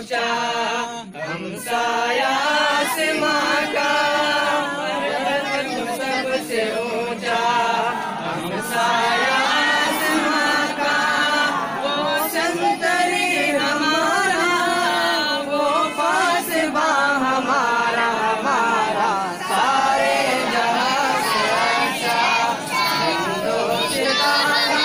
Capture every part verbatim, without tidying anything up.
ऊंचा, हमसाया आसमां का सबसे ऊंचा, हमसाया आसमां का वो संतरी हमारा, वो फासिबा हमारा, हमारा सारे जहां से अच्छा, हिंदुस्तान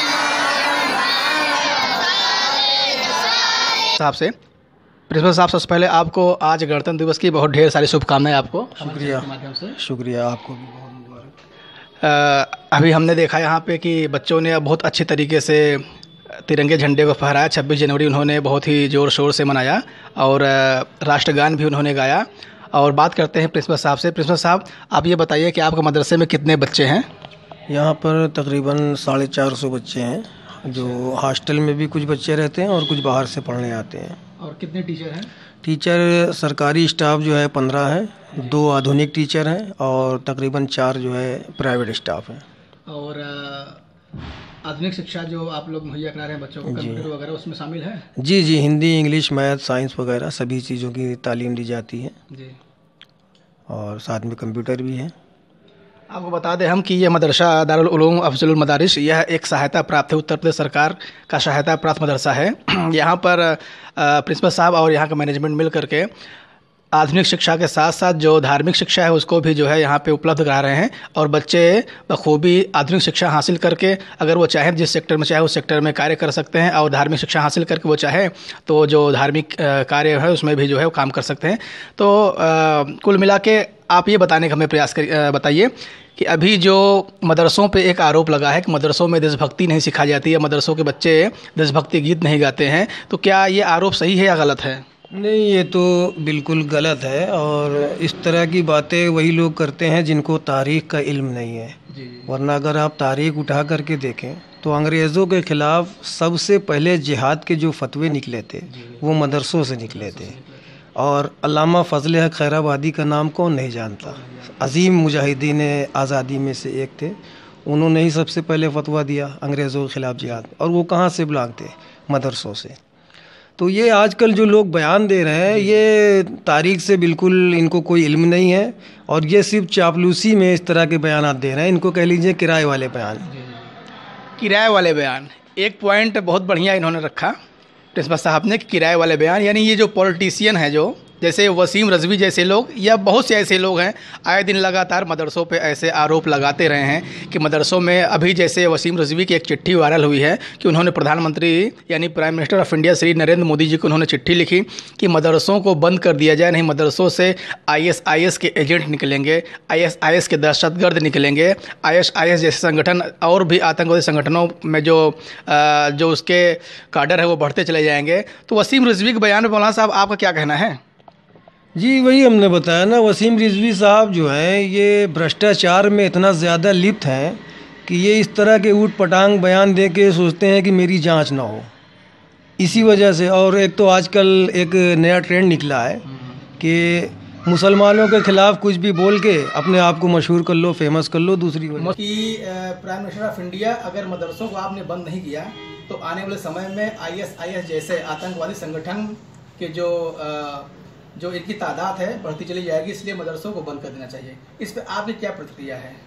साहब से। प्रिंसिपल साहब, सबसे पहले आपको आज गणतंत्र दिवस की बहुत ढेर सारी शुभकामनाएं आपको। शुक्रिया माध्यम से शुक्रिया आपको भी बहुत मुबारक। अ, अभी हमने देखा यहाँ पे कि बच्चों ने बहुत अच्छे तरीके से तिरंगे झंडे को फहराया। छब्बीस जनवरी उन्होंने बहुत ही ज़ोर शोर से मनाया और राष्ट्रगान भी उन्होंने गाया। और बात करते हैं प्रिंसिपल साहब से। प्रिंसिपल साहब, आप ये बताइए कि आपके मदरसे में कितने बच्चे हैं? यहाँ पर तकरीबन साढ़े चार सौ बच्चे हैं, जो हॉस्टल में भी कुछ बच्चे रहते हैं और कुछ बाहर से पढ़ने आते हैं। और कितने टीचर हैं? टीचर सरकारी स्टाफ जो है पंद्रह है, दो आधुनिक टीचर हैं और तकरीबन चार जो है प्राइवेट स्टाफ हैं। और अ, आधुनिक शिक्षा जो आप लोग मुहैया करा रहे हैं बच्चों को, कंप्यूटर वगैरह उसमें शामिल है? जी जी, हिंदी, इंग्लिश, मैथ, साइंस वगैरह सभी चीज़ों की तालीम दी जाती है जी। और साथ में कंप्यूटर भी है। आपको बता दें हम कि यह मदरसा दारुल उलूम अफजलुल मदारिस, यह एक सहायता प्राप्त है, उत्तर प्रदेश सरकार का सहायता प्राप्त मदरसा है। यहाँ पर प्रिंसिपल साहब और यहाँ का मैनेजमेंट मिल करके आधुनिक शिक्षा के साथ साथ जो धार्मिक शिक्षा है उसको भी जो है यहाँ पे उपलब्ध करा रहे हैं। और बच्चे बखूबी आधुनिक शिक्षा हासिल करके अगर वो चाहें जिस सेक्टर में चाहे उस सेक्टर में कार्य कर सकते हैं, और धार्मिक शिक्षा हासिल करके वो चाहे तो जो धार्मिक कार्य है उसमें भी जो है वो काम कर सकते हैं। तो आ, कुल मिला के आप ये बताने का हमें प्रयास कर बताइए कि अभी जो मदरसों पे एक आरोप लगा है कि मदरसों में देशभक्ति नहीं सिखाई जाती है, मदरसों के बच्चे देशभक्ति गीत नहीं गाते हैं, तो क्या ये आरोप सही है या गलत है? नहीं, ये तो बिल्कुल गलत है। और इस तरह की बातें वही लोग करते हैं जिनको तारीख़ का इल्म नहीं है। वरना अगर आप तारीख़ उठा करके देखें तो अंग्रेज़ों के ख़िलाफ़ सबसे पहले जिहाद के जो फतवे निकले थे वो मदरसों से निकले थे। और अल्लामा फजल हक खैराबादी का नाम कौन नहीं जानता? अजीम मुजाहिदीन आज़ादी में से एक थे। उन्होंने ही सबसे पहले फतवा दिया अंग्रेज़ों के ख़िलाफ़ जिहाद, और वो कहाँ से बिलोंग थे? मदरसों से। तो ये आजकल जो लोग बयान दे रहे हैं ये तारीख़ से बिल्कुल इनको कोई इल्म नहीं है, और ये सिर्फ चापलूसी में इस तरह के बयान दे रहे हैं। इनको कह लीजिए किराए वाले बयान। किराए वाले बयान, एक पॉइंट बहुत बढ़िया इन्होंने रखा प्रिंसिपल साहब ने, किराए वाले बयान। यानी ये जो पॉलिटिशियन है, जो जैसे वसीम रिजवी जैसे लोग या बहुत से ऐसे लोग हैं, आए दिन लगातार मदरसों पे ऐसे आरोप लगाते रहे हैं कि मदरसों में, अभी जैसे वसीम रिजवी की एक चिट्ठी वायरल हुई है कि उन्होंने प्रधानमंत्री यानी prime minister of India Shri Narendra Modi ji को उन्होंने चिट्ठी लिखी कि मदरसों को बंद कर दिया जाए, नहीं मदरसों से आई एस आई एस के एजेंट निकलेंगे, आई एस आई एस के दहशतगर्द निकलेंगे, आई एस आई एस जैसे संगठन और भी आतंकवादी संगठनों में जो जो उसके काडर है वो बढ़ते चले जाएंगे। तो वसीम रिजवी के बयान में मौलाना साहब आपका क्या कहना है? जी, वही हमने बताया ना, वसीम रिजवी साहब जो हैं ये भ्रष्टाचार में इतना ज़्यादा लिप्त हैं कि ये इस तरह के ऊट पटांग बयान दे के सोचते हैं कि मेरी जांच ना हो, इसी वजह से। और एक तो आजकल एक नया ट्रेंड निकला है कि मुसलमानों के ख़िलाफ़ कुछ भी बोल के अपने आप को मशहूर कर लो, फेमस कर लो। दूसरी वजह कि प्राइम मिनिस्टर ऑफ इंडिया अगर मदरसों को आपने बंद नहीं किया तो आने वाले समय में आई एस आई एस जैसे आतंकवादी संगठन के जो जो इनकी तादाद है बढ़ती चली जाएगी, इसलिए मदरसों को बंद कर देना चाहिए। इस पे आपकी क्या प्रतिक्रिया है?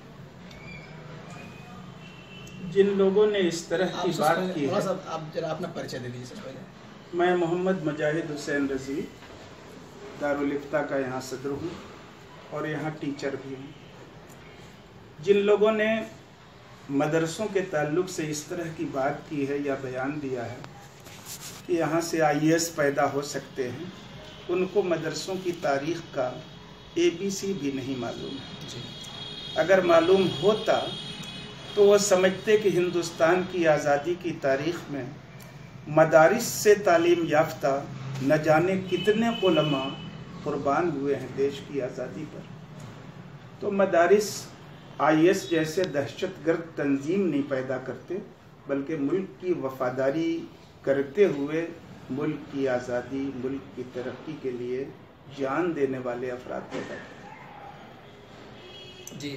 जिन लोगों ने इस तरह की बात की है, आप जरा अपना परिचय दे दीजिए सबसे पहले। मैं मोहम्मद मुजाहिद हुसैन रज़ी दारुल इफ्ता का यहाँ सदर हूँ और यहाँ टीचर भी हूँ। जिन लोगों ने मदरसों के ताल्लुक से इस तरह की बात की है या बयान दिया है कि यहाँ से आई ए एस पैदा हो सकते हैं, उनको मदरसों की तारीख़ का ए बी सी भी नहीं मालूम है। अगर मालूम होता तो वह समझते कि हिंदुस्तान की आज़ादी की तारीख़ में मदारिस से तालीम याफ्ता न जाने कितने उलमा कुर्बान हुए हैं देश की आज़ादी पर। तो मदारिस आई एस जैसे दहशतगर्द तंजीम नहीं पैदा करते, बल्कि मुल्क की वफादारी करते हुए मुल्क की आज़ादी, मुल्क की तरक्की के लिए जान देने वाले अफराद पैदा करते हैं। जी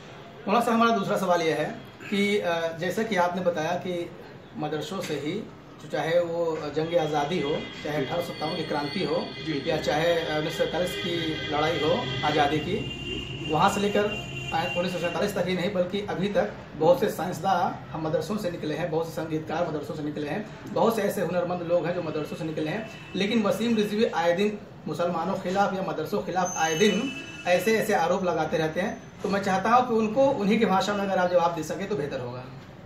मौलाना साहब, हमारा दूसरा सवाल यह है कि जैसा कि आपने बताया कि मदरसों से ही तो चाहे वो जंग आज़ादी हो, चाहे अठारह सौ सत्तावन की क्रांति हो, या चाहे उन्नीस सौ सैंतालीस की लड़ाई हो आज़ादी की, वहाँ से लेकर उन्नीस सौ सैंतालीस तक ही नहीं बल्कि अभी तक बहुत से साइंसदान हम मदरसों से निकले हैं, बहुत से संगीतकार मदरसों से निकले हैं, बहुत से ऐसे हुनरमंद लोग हैं जो मदरसों से निकले हैं। लेकिन वसीम रिजवी आए दिन मुसलमानों के खिलाफ या मदरसों के खिलाफ आए दिन ऐसे ऐसे आरोप लगाते रहते हैं। तो मैं चाहता हूँ कि उनको उन्हीं की भाषा में अगर आप जवाब दे सकें तो बेहतर होगा।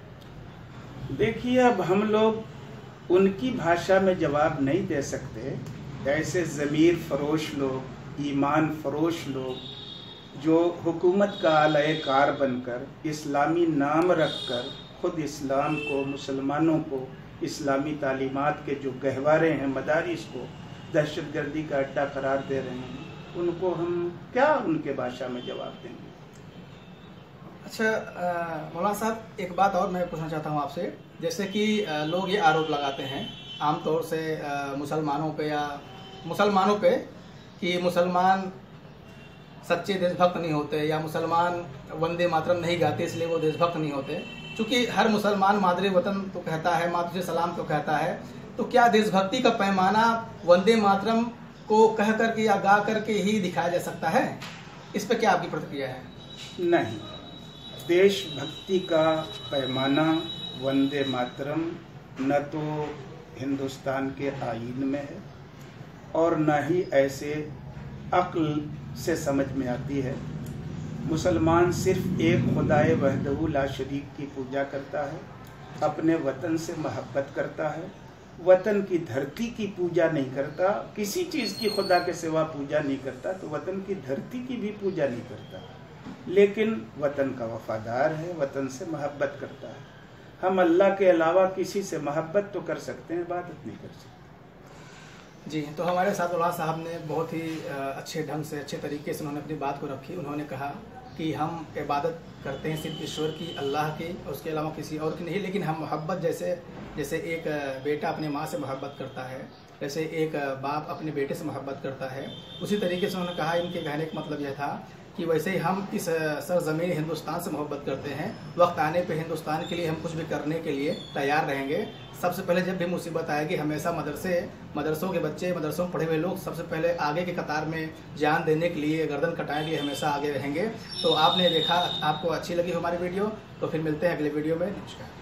देखिए, अब हम लोग उनकी भाषा में जवाब नहीं दे सकते। ऐसे ज़मीर फरोश लोग, ईमान फरोश लोग जो हुकूमत का आलय कार बनकर इस्लामी नाम रखकर खुद इस्लाम को, मुसलमानों को, इस्लामी तालीमात के जो गहवारे हैं, मदारिस को दहशतगर्दी का अड्डा करार दे रहे हैं, उनको हम क्या उनके भाषा में जवाब देंगे? अच्छा मौलाना साहब, एक बात और मैं पूछना चाहता हूँ आपसे। जैसे कि आ, लोग ये आरोप लगाते हैं आमतौर से आ, मुसलमानों पे या मुसलमानों पे कि मुसलमान सच्चे देशभक्त नहीं होते, या मुसलमान वंदे मातरम नहीं गाते इसलिए वो देशभक्त नहीं होते। चूँकि हर मुसलमान मादरे वतन तो कहता है, मातृ सलाम तो कहता है, तो क्या देशभक्ति का पैमाना वंदे मातरम को कह करके या गा करके ही दिखाया जा सकता है? इस पर क्या आपकी प्रतिक्रिया है? नहीं, देशभक्ति का पैमाना वंदे मातरम न तो हिंदुस्तान के आईन में है और न ही ऐसे अक्ल से समझ में आती है। मुसलमान सिर्फ एक खुदाए वहदहू ला शरीक की पूजा करता है, अपने वतन से मोहब्बत करता है, वतन की धरती की पूजा नहीं करता, किसी चीज़ की खुदा के सिवा पूजा नहीं करता, तो वतन की धरती की भी पूजा नहीं करता, लेकिन वतन का वफादार है, वतन से मोहब्बत करता है। हम अल्लाह के अलावा किसी से मोहब्बत तो कर सकते हैं, इबादत नहीं कर सकते। जी, तो हमारे साथ मौलाना साहब ने बहुत ही अच्छे ढंग से, अच्छे तरीके से उन्होंने अपनी बात को रखी। उन्होंने कहा कि हम इबादत करते हैं सिर्फ ईश्वर की, अल्लाह की, और उसके अलावा किसी और की नहीं, लेकिन हम मोहब्बत जैसे जैसे एक बेटा अपने माँ से मोहब्बत करता है, जैसे एक बाप अपने बेटे से मोहब्बत करता है, उसी तरीके से उन्होंने कहा। इनके कहने का मतलब यह था कि वैसे ही हम इस सरजमीन हिंदुस्तान से मोहब्बत करते हैं। वक्त आने पे हिंदुस्तान के लिए हम कुछ भी करने के लिए तैयार रहेंगे। सबसे पहले जब भी मुसीबत आएगी, हमेशा मदरसे मदरसों के बच्चे, मदरसों में पढ़े हुए लोग सबसे पहले आगे के कतार में जान देने के लिए, गर्दन कटाने के लिए हमेशा आगे रहेंगे। तो आपने देखा, आपको अच्छी लगी हमारी वीडियो, तो फिर मिलते हैं अगले वीडियो में। नमस्कार।